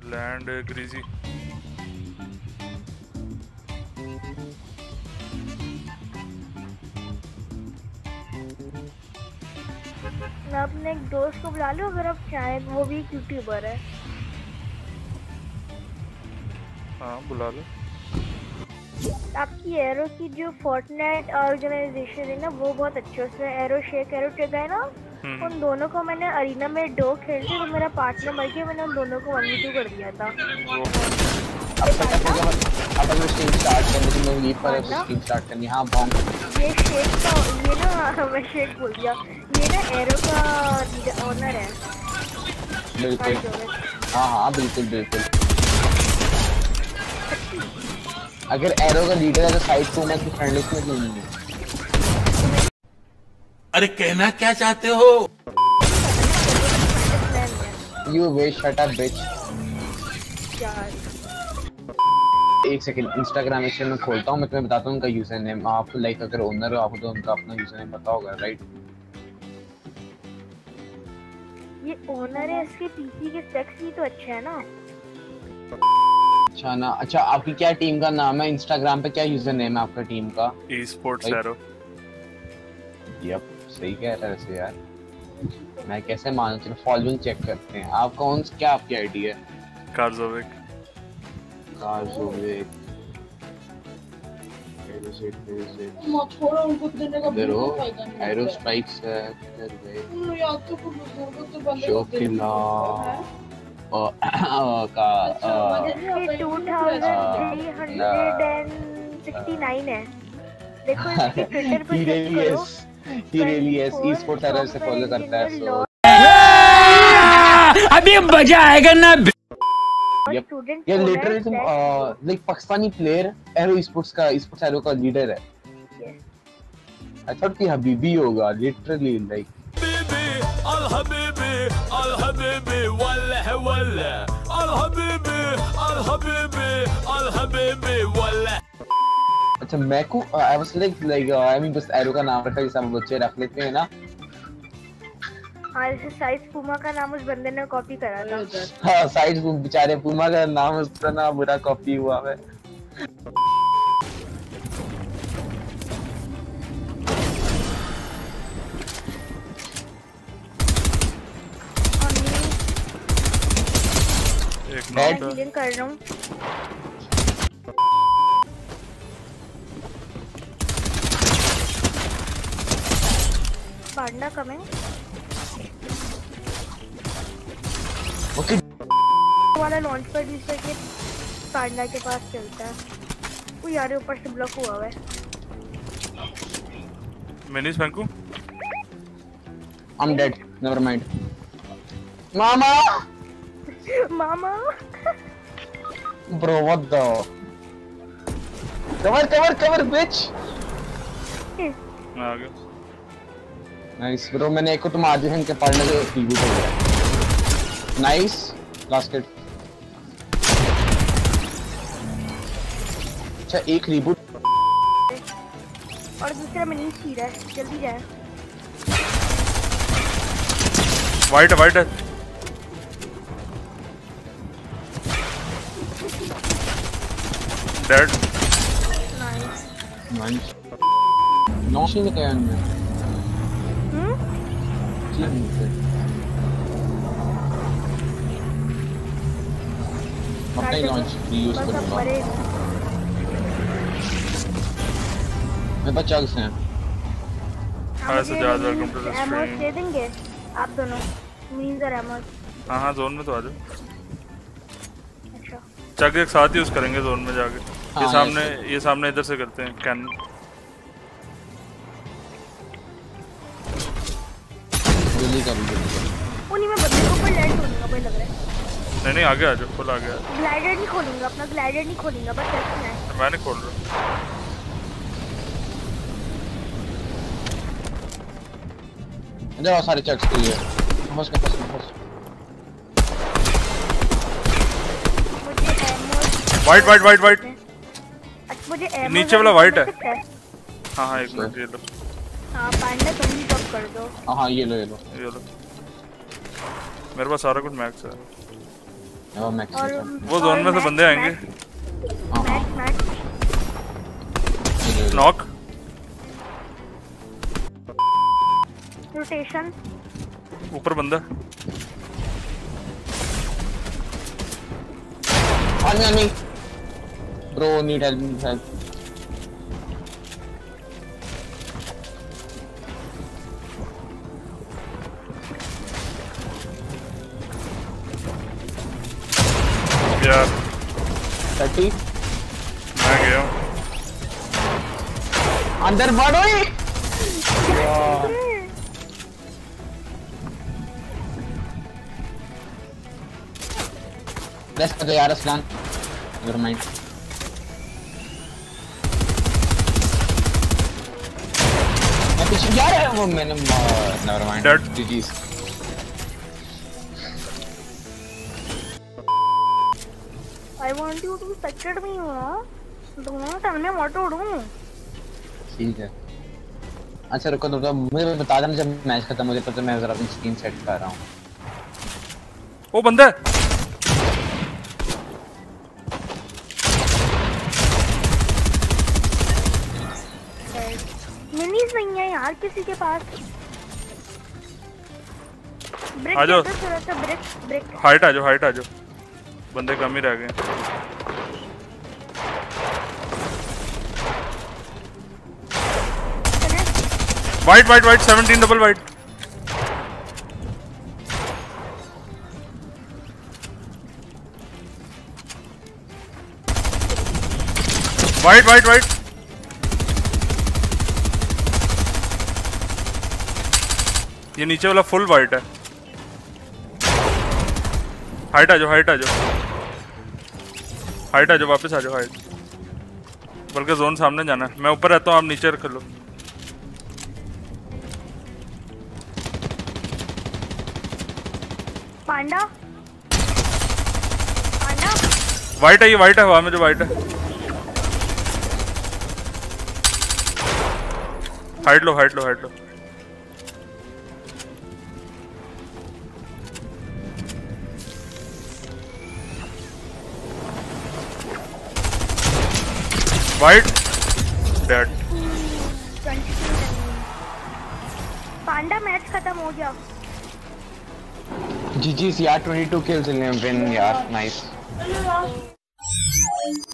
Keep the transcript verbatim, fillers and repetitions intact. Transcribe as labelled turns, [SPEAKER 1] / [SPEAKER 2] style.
[SPEAKER 1] Land greasy.
[SPEAKER 2] मैं अपने एक दोस्त को बुला लूं अगर आप चाहें, वो भी एक यूट्यूबर है।
[SPEAKER 1] हाँ बुला लो।
[SPEAKER 2] आपकी एरो की जो फोर्टनाइट ऑर्गेनाइजेशन है ना वो बहुत अच्छी है, उसमें एरो शेक एरो टेक है ना, उन दोनों को मैंने अरीना में दो खेलते तो मेरा पार्टनर मर गया, मैंने उन दोनों को वन वी टू कर दिया था।
[SPEAKER 3] अब तक अब अगर स्ट्रीम स्टार्ट करने की मैं लीव पर स्ट्रीम स्टार्ट करनी। हाँ बॉम्ब
[SPEAKER 2] ये शेक का ये ना मैं शेक बोल दिया, ये ना एरो का ओनर है।
[SPEAKER 3] बिल्कुल हाँ हाँ बिल्कुल बिल्कुल। अगर एरो का लीडर है तो साइड को मैं फ्रेंड लिस्ट में क्यों नहीं है?
[SPEAKER 4] अरे कहना क्या चाहते हो?
[SPEAKER 3] You wish shut up bitch। एक सेकंड इंस्टाग्राम एक्शन में खोलता हूँ, मैं तुम्हें बताता हूँ उनका यूजर नेम। आप लाइक अगर ओनर हो आपको तो उनका अपना यूजर नेम पता होगा राइट?
[SPEAKER 2] ये ओनर है, इसके पीसी के स्पेक्स भी तो अच्छे है ना।
[SPEAKER 3] अच्छा ना। अच्छा आपकी क्या टीम का नाम है? इंस्टाग्राम पे क्या यूजर नेम है आपका टीम का?
[SPEAKER 1] E sports arrow.
[SPEAKER 3] यप सही कह रहा है वैसे यार, मैं कैसे मानूं? चलो फॉलोइंग चेक करते हैं। आप कौन क्या आपकी आईडी है?
[SPEAKER 1] कार्जोविक।
[SPEAKER 3] कार्जोविक
[SPEAKER 5] छोड़ो उनको देने का
[SPEAKER 3] देखो एरो स्ट्राइक्स है कर गए
[SPEAKER 5] यार तो को बुजुर्गों तो बंदे
[SPEAKER 3] शो किला का
[SPEAKER 2] two thousand three hundred sixty nine है। देखो इसके ट्विटर पर चेक करो।
[SPEAKER 3] He really is esports arrow से फॉलो करता है सो
[SPEAKER 4] अभी मजा आएगा ना।
[SPEAKER 3] ये लिटरली तुम like Pakistani player arrow esports का esports एरो का लीडर है। I thought कि हबीबी होगा लिटरली लाइक
[SPEAKER 4] अल हबीबी अल हबीबी वल्लाह वल्लाह अल हबीबी अल हबीबी अल हबीबी वल्लाह।
[SPEAKER 3] अच्छा मैं को I was like like I mean बस एरो का नाम रखा जैसे हम बच्चे रख लेते हैं ना।
[SPEAKER 2] हाँ जैसे साइज पूमा का नाम उस बंदे ने कॉपी करा था।
[SPEAKER 3] हाँ साइज बेचारे पूमा का नाम उसका ना बुरा कॉपी हुआ है।
[SPEAKER 2] मैं हीलिंग कर रहा हूँ। Panda coming.
[SPEAKER 3] ओके
[SPEAKER 2] वाला लॉन्च पर जिस के पांडा के पास चलता है वो यार ऊपर से ब्लॉक हुआ है।
[SPEAKER 1] मिनीज फेंकू।
[SPEAKER 3] I'm dead. Never mind. Mama
[SPEAKER 2] mama
[SPEAKER 3] Bro what the cover cover cover bitch।
[SPEAKER 1] आ गया।
[SPEAKER 3] नाइस ब्रो मैंने एक को तुम आज हैं के पार्टनर से रिबूट हो गया। Nice last hit. अच्छा एक रिबूट
[SPEAKER 2] और दूसरा में नीचे ही रहा है, जल्दी जाए।
[SPEAKER 1] वाइट है वाइट है। डेड।
[SPEAKER 2] नाइस
[SPEAKER 3] नाइस नॉशी में क्या है?
[SPEAKER 2] हम्म
[SPEAKER 3] अपना ही लॉन्च यूज करूंगा मैं। बच्चा किसने
[SPEAKER 1] hi Sajjad welcome to the
[SPEAKER 2] Emos
[SPEAKER 1] stream.
[SPEAKER 2] दे देंगे आप दोनों मींस और एमोस।
[SPEAKER 1] हाँ हाँ जोन में तो आ जाओ।
[SPEAKER 2] अच्छा
[SPEAKER 1] चक एक साथ यूज करेंगे जोन में जाके।
[SPEAKER 3] हाँ,
[SPEAKER 1] ये सामने ये सामने इधर से करते हैं कैन।
[SPEAKER 3] जल्दी कर लीजिए।
[SPEAKER 2] उन्हीं में बंदे को पर लैंड होगा भाई लग रहा है।
[SPEAKER 1] नहीं नहीं आगे आ जाओ फुल आगे आ जाओ।
[SPEAKER 2] ग्लाइडर नहीं खोलूंगा, अपना ग्लाइडर नहीं खोलूंगा, बस ऐसा है।
[SPEAKER 1] मैं नहीं खोल रहा।
[SPEAKER 3] इधर सारे चक्स के लिए बस के पास बस।
[SPEAKER 2] मुझे Emos
[SPEAKER 1] white white white white.
[SPEAKER 2] अच्छा मुझे एमोस
[SPEAKER 1] नीचे वाला white है।
[SPEAKER 2] हाँ
[SPEAKER 1] हाँ एक मिनट ये लो।
[SPEAKER 2] हाँ पांडा तुम ही कब कर दो।
[SPEAKER 3] हाँ हाँ ये लो ये लो
[SPEAKER 1] ये लो मेरे पास सारा कुछ मैक्स है।
[SPEAKER 3] वो मैक्स
[SPEAKER 2] और
[SPEAKER 1] वो जोन में से बंदे आएंगे।
[SPEAKER 2] मैच मैच
[SPEAKER 1] नॉक
[SPEAKER 2] रोटेशन
[SPEAKER 1] ऊपर बंदा
[SPEAKER 3] On me, on me. Bro, need help, need help.
[SPEAKER 1] यार
[SPEAKER 3] thirty.
[SPEAKER 1] मैं गया हूँ।
[SPEAKER 3] अंदर बढ़ो ही। Let's go यार असलान। Never mind. मैं पीछे जा रहा हूँ वो मैंने never mind.
[SPEAKER 1] Dead.
[SPEAKER 3] G G's.
[SPEAKER 2] I want you to sector me हो दोनों टाइम में मत उड़ूं।
[SPEAKER 3] ठीक है। अच्छा रुको तो मुझे बता देना जब मैच खत्म हो जाए तो मैं जरा अपनी स्क्रीन सेट कर रहा हूँ।
[SPEAKER 1] ओ बंदा
[SPEAKER 2] मिनीज नहीं है यार किसी के पास। ब्रिक
[SPEAKER 1] आ जाओ।
[SPEAKER 2] थोड़ा सा ब्रिक ब्रिक
[SPEAKER 1] हाइट आ जाओ हाइट आ जाओ बंदे कम ही रह गए। White white white seventeen double white white white white ये नीचे वाला फुल वाइट है। हाइट आ जाओ हाइट आ जाओ हाइट आ जाओ वापस आ जाओ हाइट बल्कि जोन सामने जाना है। मैं ऊपर रहता हूँ आप नीचे रख लो।
[SPEAKER 2] पांडा पांडा
[SPEAKER 1] वाइट है ये वाइट है हवा में जो वाइट है। हाइट लो हाइट लो हाइट लो वाइट डेड।
[SPEAKER 2] पांडा मैच खत्म हो गया।
[SPEAKER 3] G G's यार twenty-two kills in a win यार nice.